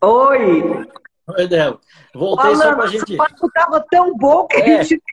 Oi, Oi, Débora. o Voltei só Alan, para nosso gente, papo estava tão bom que a é, gente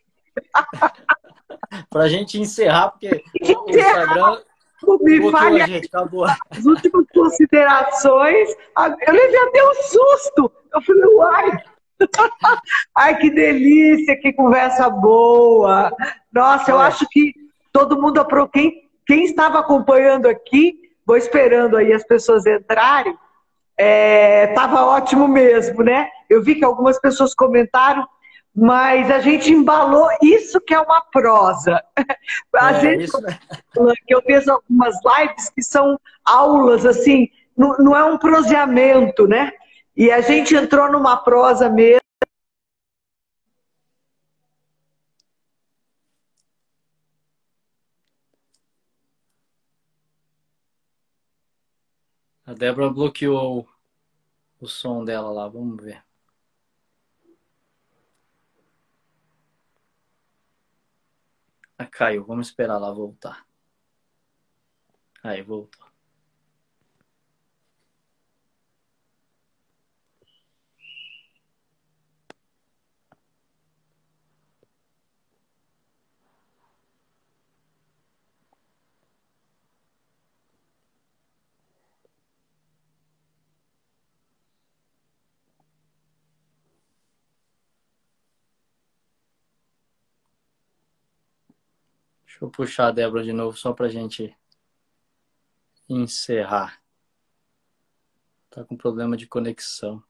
para gente encerrar, porque tem que o Instagram me bloqueou a fale gente, acabou. as últimas considerações. Eu levei até um susto. Eu falei, uai, ai, que delícia, que conversa boa. Nossa, eu É, acho que todo mundo quem estava acompanhando aqui, vou esperando aí as pessoas entrarem, estava ótimo mesmo, né? Eu vi que algumas pessoas comentaram, mas a gente embalou isso que é uma prosa. Às vezes isso, né? que eu vejo algumas lives que são aulas, assim, não é um proseamento, né? E a gente entrou numa prosa mesmo. A Débora bloqueou o som dela lá, vamos ver. Ah, caiu, vamos esperar ela voltar. Aí, voltou. Deixa eu puxar a Débora de novo, só para gente encerrar. Tá com problema de conexão.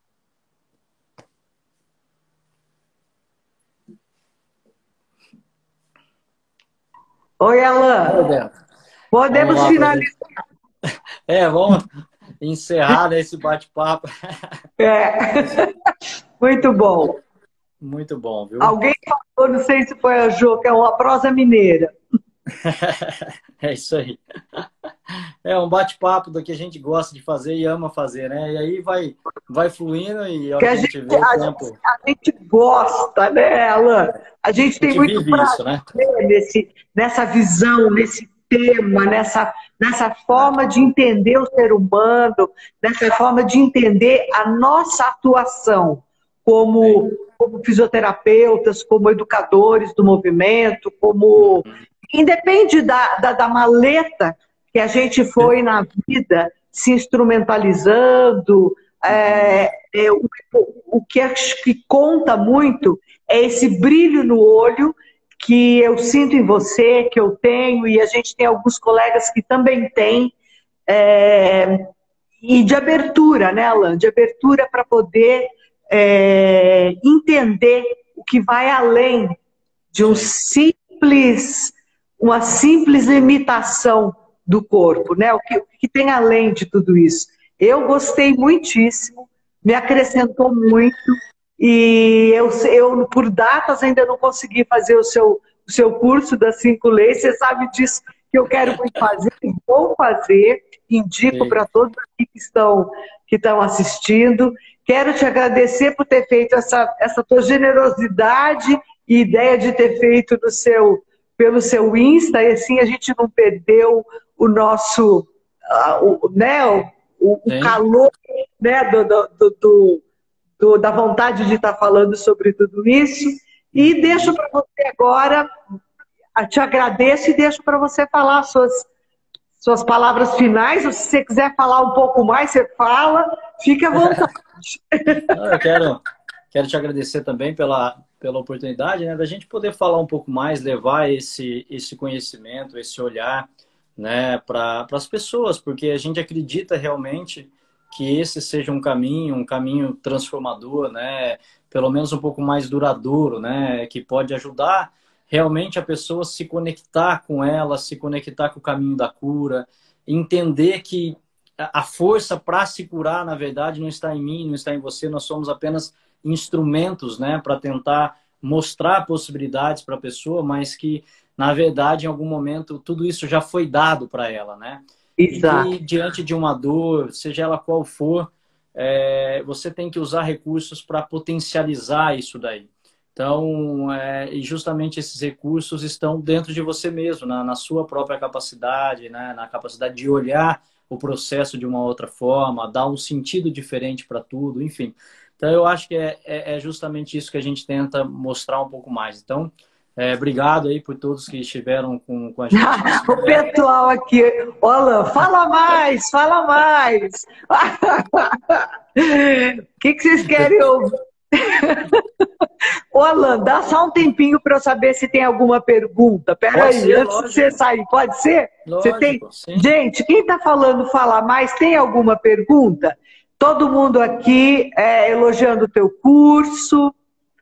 Oi, Oi, Alan. Débora. Vamos Podemos lá para gente. finalizar. Vamos encerrar né, esse bate-papo. É. Muito bom. Muito bom, viu? Alguém falou, não sei se foi a Jo, que é uma prosa mineira. É isso aí. É um bate-papo do que a gente gosta de fazer e ama fazer, né? E aí vai fluindo e a Que hora que a gente vê o tempo, a gente gosta, né, Alan? A gente a tem gente muito vive prazer isso, né? nessa visão, nesse tema, nessa É, forma de entender o ser humano, nessa forma de entender a nossa atuação sim. como fisioterapeutas, como educadores do movimento, como. Uhum. Independe da maleta que a gente foi na vida se instrumentalizando. Uhum. O que acho que conta muito é esse brilho no olho que eu sinto em você, que eu tenho, e a gente tem alguns colegas que também têm, e de abertura, né, Alan? De abertura para poder entender o que vai além de Sim. uma simples limitação do corpo, né? O que tem além de tudo isso. Eu gostei muitíssimo, me acrescentou muito, e por datas, ainda não consegui fazer o seu curso das 5 leis, você sabe disso que eu quero muito fazer, e vou fazer, indico Sim. para todos aqui que estão assistindo. Quero te agradecer por ter feito essa tua generosidade e ideia de ter feito pelo seu Insta, e assim a gente não perdeu o nosso, né, o Sim. calor, né, da vontade de estar falando sobre tudo isso. E deixo Uhum. para você agora, te agradeço e deixo para você falar suas palavras finais. Se você quiser falar um pouco mais, você fala, fique à vontade. Não, quero te agradecer também pela oportunidade, né, da gente poder falar um pouco mais, levar esse conhecimento, esse olhar, né, para as pessoas, porque a gente acredita realmente que esse seja um caminho transformador, né, pelo menos um pouco mais duradouro, né, que pode ajudar realmente a pessoa a se conectar com ela, se conectar com o caminho da cura, entender que a força para se curar, na verdade, não está em mim, não está em você, nós somos apenas instrumentos, né, para tentar mostrar possibilidades para a pessoa, mas que, na verdade, em algum momento, tudo isso já foi dado para ela, né? E que, Exato. diante de uma dor, seja ela qual for, você tem que usar recursos para potencializar isso daí. Então, e justamente esses recursos estão dentro de você mesmo, na sua própria capacidade, né, na capacidade de olhar o processo de uma outra forma, dar um sentido diferente para tudo, enfim. Então, eu acho que é justamente isso que a gente tenta mostrar um pouco mais. Então, obrigado aí por todos que estiveram com a gente. O pessoal aqui, Alan, fala mais, fala mais. O que vocês querem ouvir? Ô, Alan, dá só um tempinho para eu saber se tem alguma pergunta. Peraí, antes de você sair, pode ser? Lógico, você tem? Sim. Gente, quem está falando falar mais, tem alguma pergunta? Todo mundo aqui elogiando o teu curso.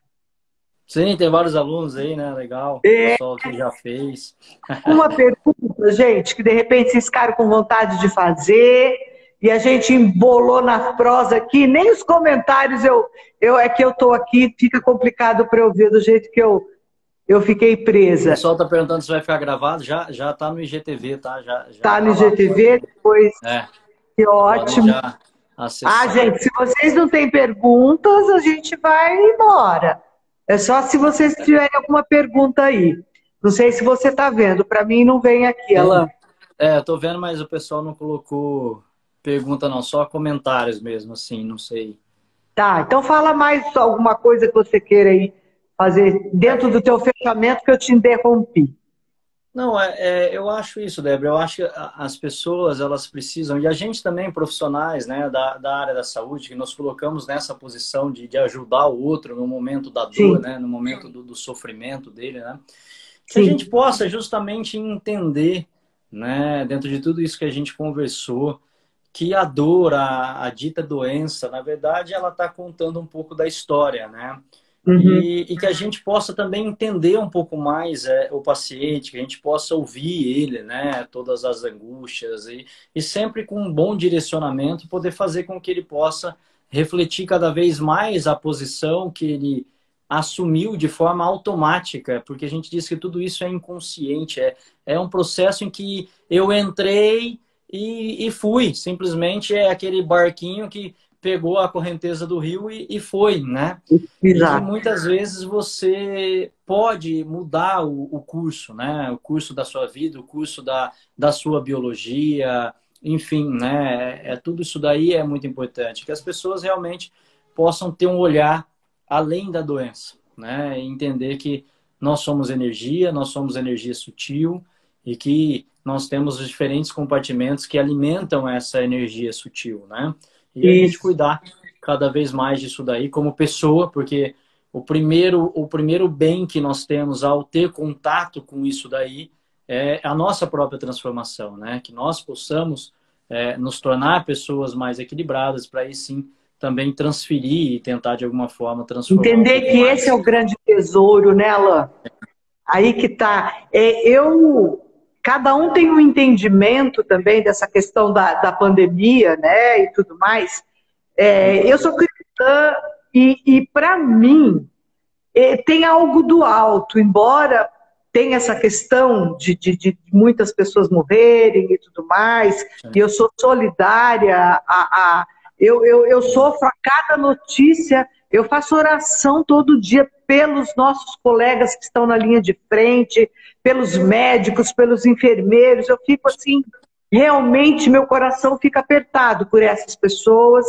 Sim, tem vários alunos aí, né? Legal. Pessoal que já fez. Uma pergunta, gente, que de repente vocês ficaram com vontade de fazer e a gente embolou na prosa aqui, nem os comentários é que eu estou aqui, fica complicado para eu ver do jeito que eu fiquei presa. O pessoal está perguntando se vai ficar gravado, já está no IGTV, tá? Já tá no IGTV, depois. Que ótimo. Gente, se vocês não têm perguntas, a gente vai embora. É só se vocês tiverem alguma pergunta aí. Não sei se você está vendo. Para mim não vem aqui, Alan. Estou vendo, mas o pessoal não colocou pergunta não, só comentários mesmo, assim, não sei. Tá, então fala mais alguma coisa que você queira aí fazer dentro do teu fechamento que eu te interrompi. Não, eu acho isso, Débora. Eu acho que as pessoas, elas precisam, e a gente também, profissionais, né, da área da saúde, que nos colocamos nessa posição de ajudar o outro no momento da dor, né, no momento do sofrimento dele, né, que a gente possa justamente entender, né, dentro de tudo isso que a gente conversou, que a dor, a dita doença, na verdade, ela está contando um pouco da história, né? E que a gente possa também entender um pouco mais o paciente, que a gente possa ouvir ele, né? Todas as angústias e sempre com um bom direcionamento poder fazer com que ele possa refletir cada vez mais a posição que ele assumiu de forma automática, porque a gente diz que tudo isso é inconsciente, é um processo em que eu entrei e fui, simplesmente é aquele barquinho que pegou a correnteza do rio e foi, né? Exato. E que muitas vezes você pode mudar o curso, né? O curso da sua vida, o curso da sua biologia, enfim, né? Tudo isso daí é muito importante, que as pessoas realmente possam ter um olhar além da doença, né? E entender que nós somos energia sutil e que nós temos os diferentes compartimentos que alimentam essa energia sutil, né? E a gente cuidar cada vez mais disso daí como pessoa, porque o primeiro bem que nós temos ao ter contato com isso daí é a nossa própria transformação, né? Que nós possamos nos tornar pessoas mais equilibradas para aí sim também transferir e tentar de alguma forma transformar. Entender que esse é o grande tesouro, né, Alan? Aí que tá. Cada um tem um entendimento também dessa questão da pandemia, né, e tudo mais. Eu sou cristã e para mim, tem algo do alto, embora tenha essa questão de muitas pessoas morrerem e tudo mais, e eu sou solidária, eu sofro a cada notícia, eu faço oração todo dia pelos nossos colegas que estão na linha de frente, pelos médicos, pelos enfermeiros. Eu fico assim, realmente meu coração fica apertado por essas pessoas.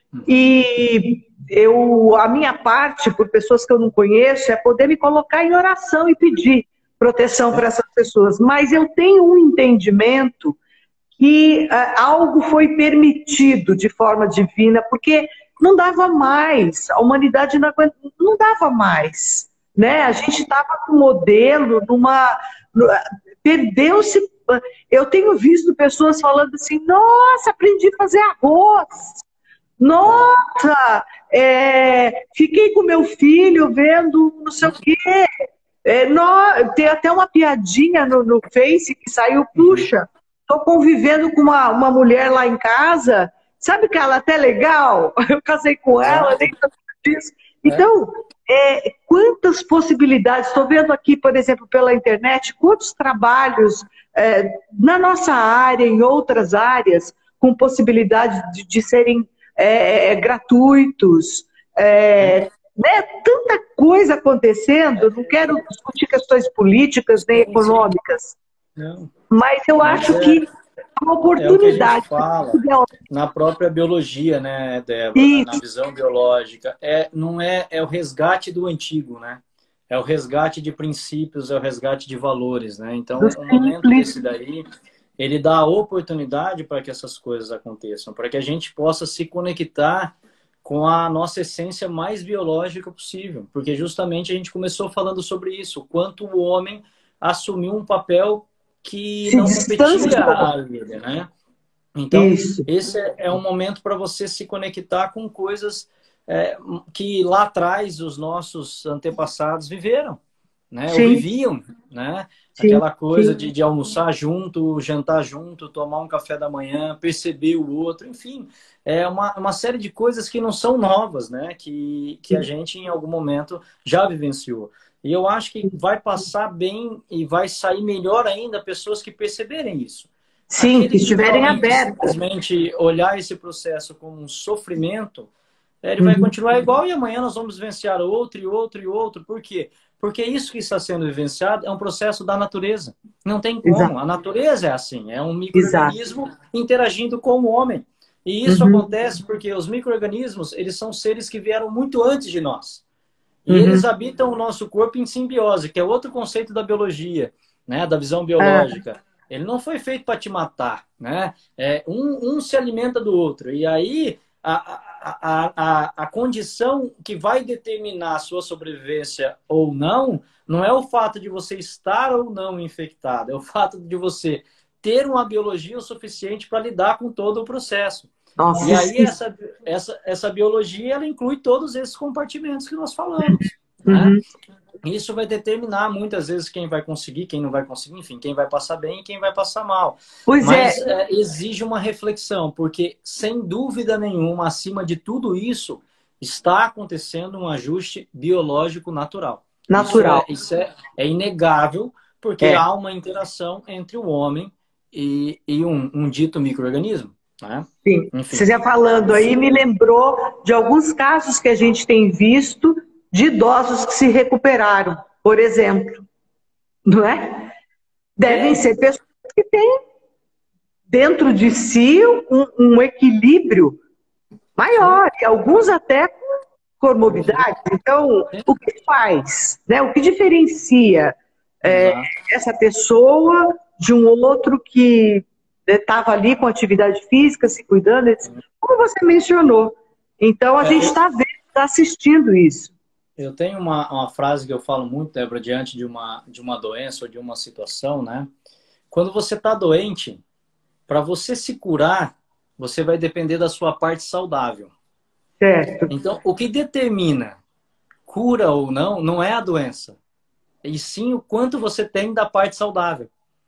E a minha parte, por pessoas que eu não conheço, é poder me colocar em oração e pedir proteção para essas pessoas. Mas eu tenho um entendimento que algo foi permitido de forma divina, porque não dava mais, a humanidade não dava mais, né? A gente estava com um modelo, perdeu-se. Eu tenho visto pessoas falando assim: nossa, aprendi a fazer arroz, nossa, fiquei com meu filho vendo não sei o quê. Tem até uma piadinha no Face que saiu, puxa, estou convivendo com uma mulher lá em casa. Sabe que ela é até legal? Eu casei com ela, nem sabia disso. Então, quantas possibilidades. Estou vendo aqui, por exemplo, pela internet, quantos trabalhos na nossa área, em outras áreas, com possibilidade de serem gratuitos. Né? Tanta coisa acontecendo. Não quero discutir questões políticas nem econômicas. Mas eu acho que uma É o que a gente oportunidade. fala na própria biologia, né, Débora? Na Isso, visão biológica. Não é, é o resgate do antigo, né? É o resgate de princípios, é o resgate de valores, né? do Então, um momento simples. desse daí, ele dá a oportunidade para que essas coisas aconteçam, para que a gente possa se conectar com a nossa essência mais biológica possível. Porque justamente a gente começou falando sobre isso, o quanto o homem assumiu um papel que Se não competia distanciou. a ele, né? Então, Isso. esse é um momento para você se conectar com coisas que lá atrás os nossos antepassados viveram, né? Ou Sim, viviam, né? sim, Aquela coisa sim. de almoçar junto, jantar junto, tomar um café da manhã, perceber o outro, enfim. É uma série de coisas que não são novas, né? Que a gente, em algum momento, já vivenciou. E eu acho que vai passar bem e vai sair melhor ainda pessoas que perceberem isso. Sim, que Aqueles que estiverem realmente abertas. simplesmente olhar esse processo como um sofrimento, ele vai Uhum. continuar igual e amanhã nós vamos vivenciar outro e outro e outro. Por quê? Porque isso que está sendo vivenciado é um processo da natureza. Não tem como. Exato, A natureza é assim, é um exato. micro-organismo interagindo com o homem. E isso Uhum. acontece porque os micro-organismos, eles são seres que vieram muito antes de nós. E eles Uhum. habitam o nosso corpo em simbiose, que é outro conceito da biologia, né? Da visão Ah, biológica. Ele não foi feito para te matar, né? Um se alimenta do outro. E aí, a condição que vai determinar a sua sobrevivência ou não é o fato de você estar ou não infectado, é o fato de você ter uma biologia o suficiente para lidar com todo o processo. nossa, E aí essa biologia ela inclui todos esses compartimentos que nós falamos, né? uhum. Isso vai determinar muitas vezes quem vai conseguir, quem não vai conseguir, enfim, quem vai passar bem e quem vai passar mal. Pois é, Mas exige uma reflexão, porque sem dúvida nenhuma, acima de tudo isso, está acontecendo um ajuste biológico natural. natural. É inegável, porque É, há uma interação entre o homem e um dito micro-organismo, né? sim. Enfim. Você já falando aí me lembrou de alguns casos que a gente tem visto de idosos que se recuperaram, por exemplo, não é? Devem Tem. ser pessoas que têm dentro de si um equilíbrio Sim. maior, e alguns até com comorbidades. Então, o que faz? Né? O que diferencia Exato. essa pessoa de um outro que estava ali com atividade física, se cuidando, etc. Como você mencionou. Então, a gente É, está vendo, está assistindo isso. eu tenho uma frase que eu falo muito, Débora, diante de uma doença ou de uma situação, né? Quando você está doente, para você se curar, você vai depender da sua parte saudável. Certo. Então, o que determina cura ou não, não é a doença, e sim o quanto você tem da parte saudável.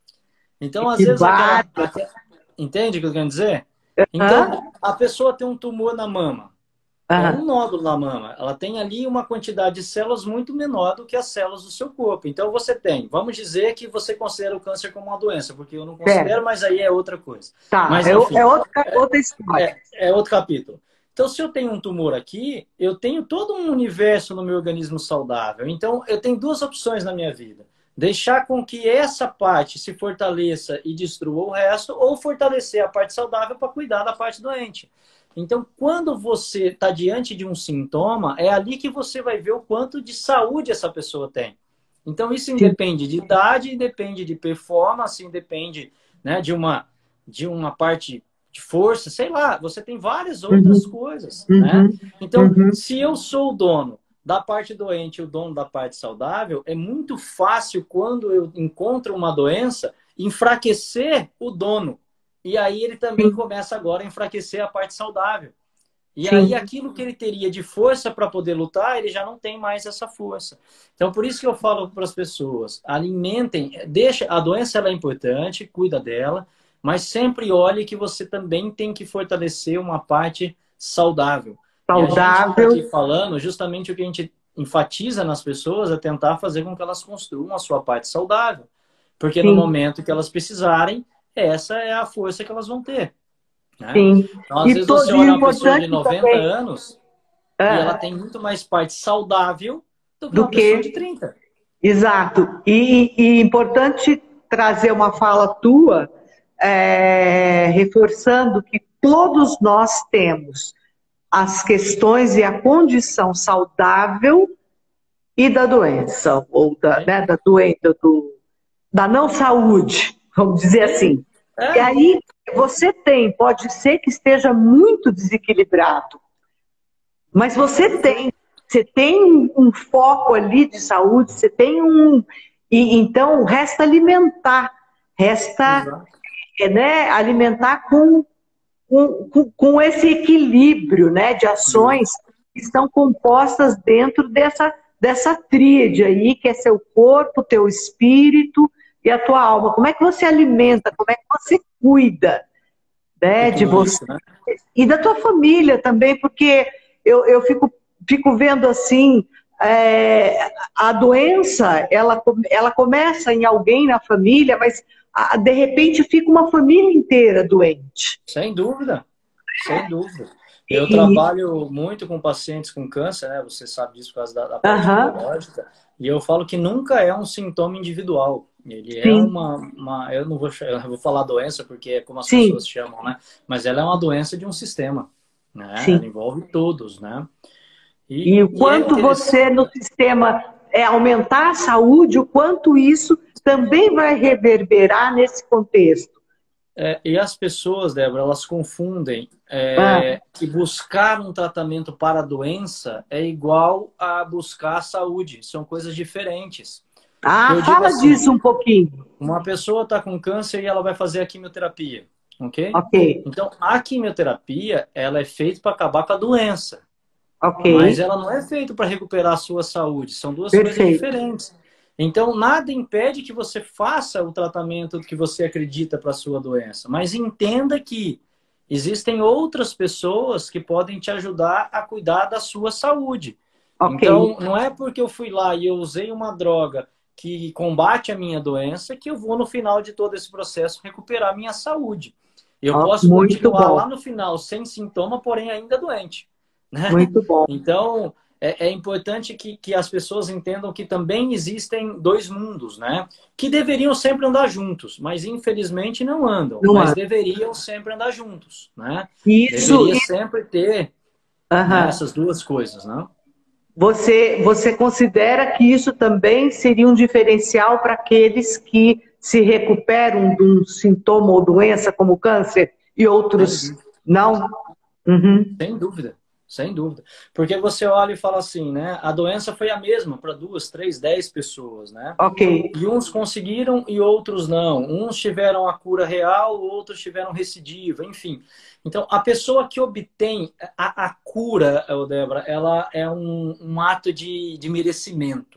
Então, às vezes, Equivale. entende o que eu quero dizer? Hã? Então, a pessoa tem um tumor na mama. É um Aham. nódulo na mama. Ela tem ali uma quantidade de células muito menor do que as células do seu corpo. Então você tem, vamos dizer que você considera o câncer como uma doença, porque eu não considero, Certo. mas aí é outra coisa. Tá, Mas é enfim, outra história. é outro capítulo. Então, se eu tenho um tumor aqui, eu tenho todo um universo no meu organismo saudável. Então, eu tenho duas opções na minha vida. Deixar com que essa parte se fortaleça e destrua o resto, ou fortalecer a parte saudável para cuidar da parte doente. Então, quando você está diante de um sintoma, é ali que você vai ver o quanto de saúde essa pessoa tem. Então, isso Sim. independe de idade, independe de performance, independe, né, de uma parte de força, sei lá, você tem várias outras Uhum, coisas, né? uhum, Então, uhum. se eu sou o dono da parte doente e o dono da parte saudável, é muito fácil, quando eu encontro uma doença, enfraquecer o dono. E aí ele também Sim, começa agora a enfraquecer a parte saudável. E aí sim. aquilo que ele teria de força para poder lutar, ele já não tem mais essa força. Então por isso que eu falo para as pessoas, alimentem, deixa a doença ela é importante, cuida dela, mas sempre olhe que você também tem que fortalecer uma parte saudável. E a gente está Saudável. aqui falando justamente o que a gente enfatiza nas pessoas é tentar fazer com que elas construam a sua parte saudável. Porque no Sim, momento que elas precisarem, essa é a força que elas vão ter, né? sim. Então, às E, vezes você e o olha uma pessoa de importante 90 também anos e ela ah, tem muito mais parte saudável do que do uma pessoa de que. 30. Exato. E importante trazer uma fala tua reforçando que todos nós temos as questões e a condição saudável e da doença, ou da doença, da não saúde, vamos dizer assim. E aí você pode ser que esteja muito desequilibrado, mas você tem um foco ali de saúde, você tem e então resta alimentar, alimentar com esse equilíbrio, né, de ações que estão compostas dentro dessa tríade aí, que é seu corpo, teu espírito e a tua alma. Como é que você alimenta, como é que você cuida, né, de você isso, né? E da tua família também, porque eu fico vendo assim, a doença, ela começa em alguém na família, mas de repente fica uma família inteira doente. Sem dúvida, sem dúvida. Eu trabalho muito com pacientes com câncer, né? Você sabe disso por causa da parte biológica. E eu falo que nunca é um sintoma individual. Ele é eu não vou falar doença porque é como as pessoas chamam, né? Mas ela é uma doença de um sistema, né? Ela envolve todos, né? E o quanto você no sistema aumentar a saúde, o quanto isso também vai reverberar nesse contexto. E as pessoas, Débora, elas confundem que buscar um tratamento para a doença é igual a buscar a saúde. São coisas diferentes. Fala assim, disso um pouquinho. Uma pessoa está com câncer e ela vai fazer a quimioterapia, ok? Ok. Então, a quimioterapia, ela é feita para acabar com a doença. Ok. Mas ela não é feita para recuperar a sua saúde. São duas coisas diferentes. Então, nada impede que você faça o tratamento que você acredita para a sua doença. Mas entenda que existem outras pessoas que podem te ajudar a cuidar da sua saúde. Então, não é porque eu fui lá e eu usei uma droga que combate a minha doença que eu vou, no final de todo esse processo, recuperar a minha saúde. Eu posso continuar lá no final sem sintoma, porém ainda doente. Né? Muito bom. Então, é importante que as pessoas entendam que também existem dois mundos, né? Que deveriam sempre andar juntos, mas infelizmente não andam. Mas deveriam sempre andar juntos, né? Deveria sempre ter né, essas duas coisas, né? Você considera que isso também seria um diferencial para aqueles que se recuperam de um sintoma ou doença como câncer e outros não? Sem dúvida. Sem dúvida. Porque você olha e fala assim, né? A doença foi a mesma para 2, 3, 10 pessoas, né? Ok. E uns conseguiram e outros não. Uns tiveram a cura real, outros tiveram recidiva, enfim. Então, a pessoa que obtém a cura, Débora, ela é um ato de merecimento.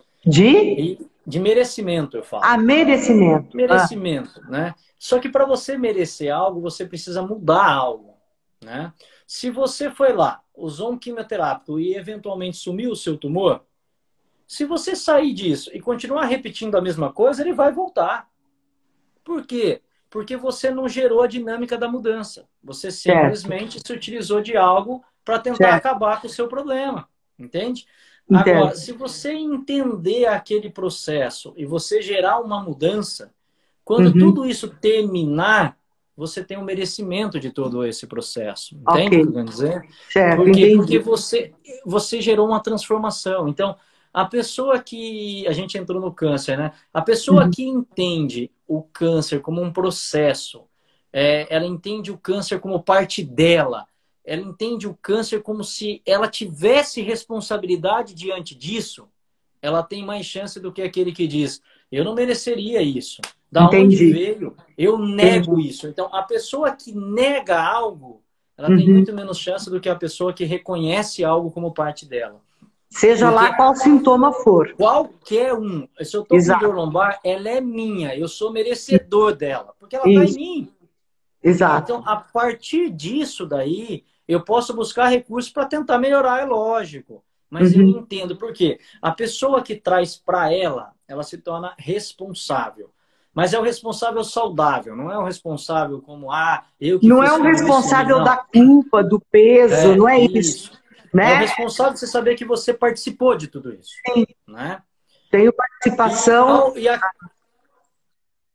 De merecimento, eu falo. Merecimento. Merecimento, né? Só que para você merecer algo, você precisa mudar algo, né? Se você foi lá, usou um quimioterápico e eventualmente sumiu o seu tumor, se você sair disso e continuar repetindo a mesma coisa, ele vai voltar. Por quê? Porque você não gerou a dinâmica da mudança. Você simplesmente se utilizou de algo para tentar acabar com o seu problema. Entende? Agora, se você entender aquele processo e você gerar uma mudança, quando tudo isso terminar, você tem um merecimento de todo esse processo. Entende o que eu quero dizer? Porque você gerou uma transformação. Então, a pessoa que... A gente entrou no câncer, né? A pessoa que entende o câncer como um processo, ela entende o câncer como parte dela, ela entende o câncer como se ela tivesse responsabilidade diante disso, ela tem mais chance do que aquele que diz, eu não mereceria isso. Da onde veio? Eu nego isso. Então, a pessoa que nega algo, ela tem muito menos chance do que a pessoa que reconhece algo como parte dela. Seja lá qual sintoma for. Qualquer um. Se eu estou com dor lombar, ela é minha. Eu sou merecedor dela. Porque ela está em mim. Exato. Então, a partir disso daí, eu posso buscar recursos para tentar melhorar, é lógico. Mas eu entendo por quê. A pessoa que traz para ela se torna responsável. Mas é o responsável saudável, não é o responsável como, eu que não é o responsável da culpa, do peso, não é isso. Né? É o responsável de você saber que você participou de tudo isso. Sim. Né? Tenho participação.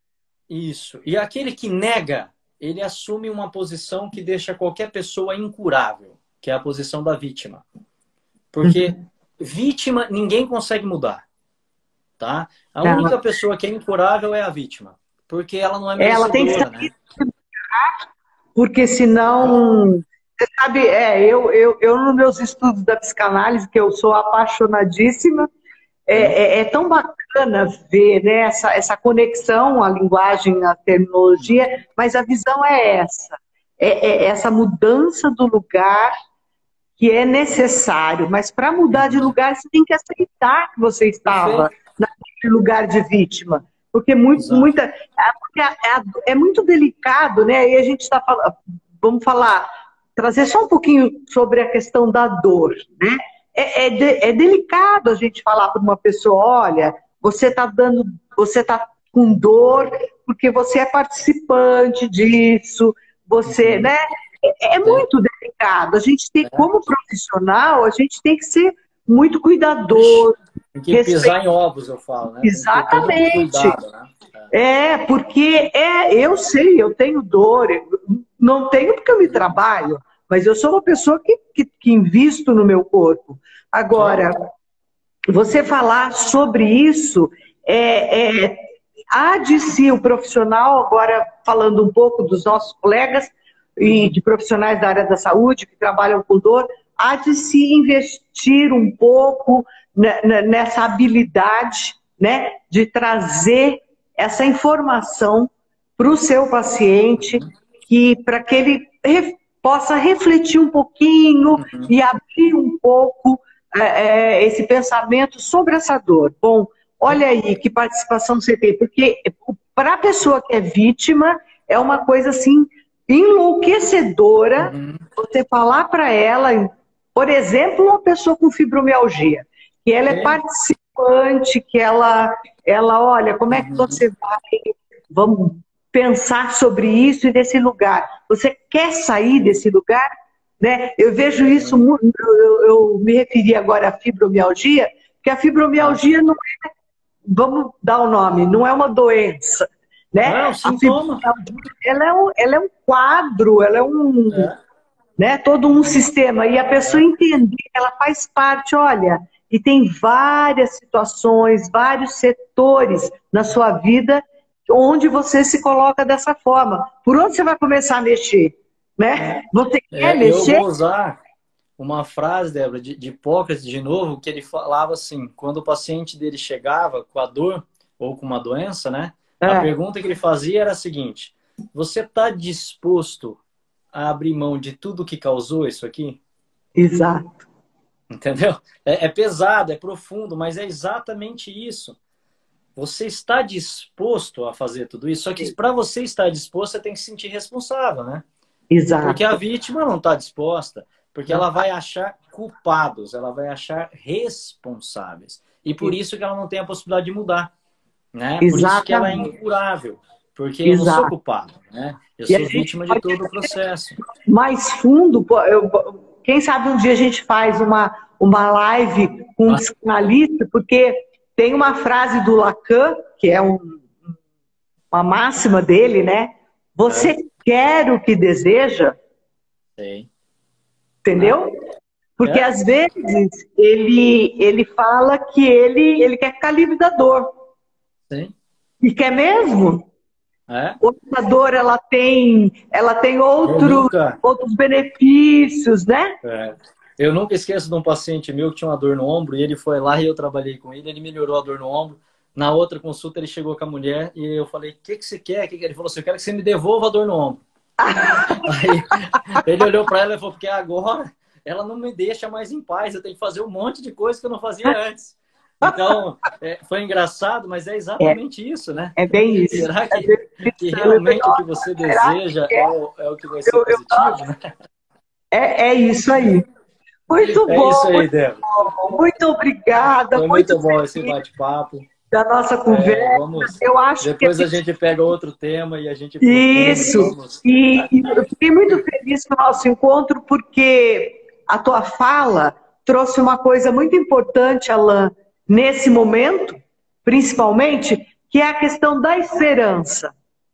Isso. E aquele que nega, ele assume uma posição que deixa qualquer pessoa incurável, que é a posição da vítima. Porque vítima ninguém consegue mudar, tá? A única pessoa que é incurável é a vítima, porque ela não é Ela tem que merecedora, saber, né? porque senão... Você sabe, eu nos meus estudos da psicanálise, que eu sou apaixonadíssima, é tão bacana ver, né, essa conexão, a linguagem, a terminologia, mas a visão é essa. Essa mudança do lugar que é necessário, mas para mudar de lugar você tem que aceitar que você estava naquele lugar de vítima, porque é muito delicado, né? E a gente está falando, vamos falar, trazer só um pouquinho sobre a questão da dor, né? É delicado a gente falar para uma pessoa, olha, você tá com dor porque você é participante disso, você, né? É muito delicado. A gente tem, como profissional, a gente tem que ser muito cuidadoso. Tem que pisar em ovos, eu falo, né? Exatamente. Tem que ter todo um cuidado, né? Porque eu sei, eu tenho dor, não tenho porque eu me trabalho, mas eu sou uma pessoa que invisto no meu corpo. Agora, você falar sobre isso, há de si o profissional, agora falando um pouco dos nossos colegas e de profissionais da área da saúde que trabalham com dor, há de se investir um pouco nessa habilidade, né, de trazer essa informação para o seu paciente, para que ele possa refletir um pouquinho e abrir um pouco esse pensamento sobre essa dor. Bom, olha aí que participação você tem, porque para a pessoa que é vítima, é uma coisa assim enlouquecedora você falar para ela, por exemplo, uma pessoa com fibromialgia, que ela é participante, que ela olha, como é que você vai, vamos pensar sobre isso e desse lugar. Você quer sair desse lugar? Né? Eu vejo isso, eu me referi agora à fibromialgia, porque a fibromialgia não é, vamos dar o nome, não é uma doença. Né? É um sintoma. Ela é um quadro, ela é né, todo um sistema. E a pessoa entender que ela faz parte, olha, e tem várias situações, vários setores na sua vida onde você se coloca dessa forma. Por onde você vai começar a mexer? Né? Você quer mexer? Eu vou usar uma frase, Débora, de Hipócrates, de novo, que ele falava assim, quando o paciente dele chegava com a dor ou com uma doença, né? A pergunta que ele fazia era a seguinte: você está disposto a abrir mão de tudo que causou isso aqui? Exato. Entendeu? É pesado, é profundo, mas é exatamente isso. Você está disposto a fazer tudo isso? Só que para você estar disposto, você tem que se sentir responsável, né? Exato. Porque a vítima não está disposta, porque ela vai achar culpados, ela vai achar responsáveis. E por isso que ela não tem a possibilidade de mudar. Né? Por isso que ela é incurável, porque eu não sou culpado, né? Eu sou vítima de todo o processo. Mais fundo, quem sabe um dia a gente faz uma live com um psicanalista, porque tem uma frase do Lacan, que é uma máxima dele, né? Você quer o que deseja? Sim. Entendeu? Porque às vezes ele fala que ele quer ficar livre da dor. Sim. E quer mesmo? Outra dor, ela tem outros benefícios, né? Eu nunca esqueço de um paciente meu que tinha uma dor no ombro e ele foi lá e eu trabalhei com ele, ele melhorou a dor no ombro. Na outra consulta ele chegou com a mulher e eu falei, o que você quer? Ele falou assim, eu quero que você me devolva a dor no ombro. Aí ele olhou para ela e falou, porque agora ela não me deixa mais em paz, eu tenho que fazer um monte de coisa que eu não fazia antes. Então, foi engraçado, mas é exatamente isso, né? É bem isso. Será que realmente o que você deseja é o que vai ser positivo, né? É isso aí. Muito bom. É isso aí, Débora. Muito obrigada. Foi muito bom esse bate-papo. Da nossa conversa. Eu acho depois a gente pega outro tema e a gente... Isso. E eu fiquei muito feliz com o nosso encontro, porque a tua fala trouxe uma coisa muito importante, Alain, nesse momento, principalmente, que é a questão da esperança.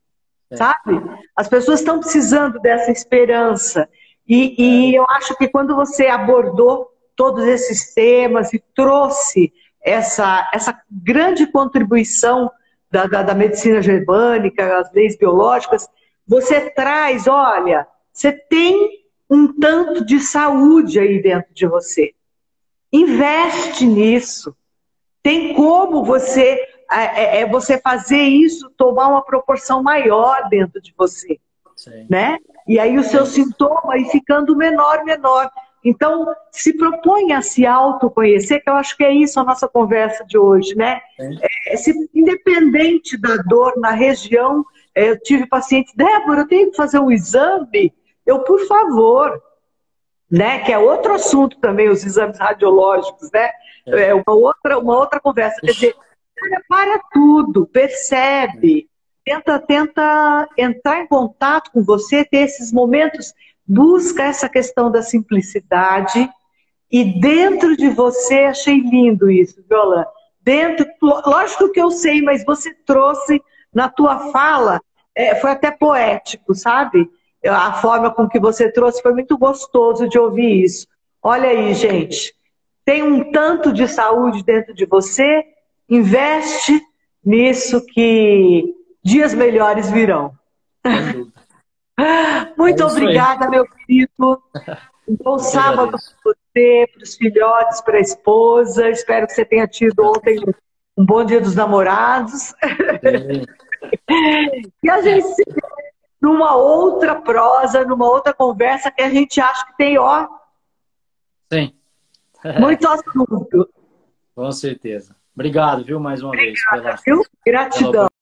É. sabe? As pessoas estão precisando dessa esperança. E eu acho que quando você abordou todos esses temas e trouxe essa grande contribuição da medicina germânica, as leis biológicas, você traz, olha, você tem um tanto de saúde aí dentro de você. Investe nisso. Tem como você fazer isso tomar uma proporção maior dentro de você, Sim. né? E aí o seu sintoma ir ficando menor, menor. Então, se propõe a se autoconhecer, que eu acho que é isso a nossa conversa de hoje, né? Sim. Independente da dor na região, eu tive paciente, Débora, eu tenho que fazer um exame? Eu, por favor, né? Que é outro assunto também, os exames radiológicos, né? É uma outra conversa. Quer dizer, para tudo, percebe, tenta entrar em contato com você, ter esses momentos, busca essa questão da simplicidade e dentro de você, achei lindo isso, Viola. Dentro, lógico que eu sei, mas você trouxe na tua fala, foi até poético, sabe? A forma com que você trouxe foi muito gostoso de ouvir isso. Olha aí, gente, tem um tanto de saúde dentro de você, investe nisso que dias melhores virão. Sem dúvida. É Muito isso aí. obrigada, meu querido. Um bom Eu que sábado para agradeço. você, para os filhotes, para a esposa. Espero que você tenha tido ontem um bom dia dos namorados. Sim. E a gente se vê numa outra prosa, numa outra conversa que a gente acha que tem, ó, Sim. muito assunto. Com certeza. Obrigado, viu, mais uma vez, Obrigada, viu? pela Gratidão.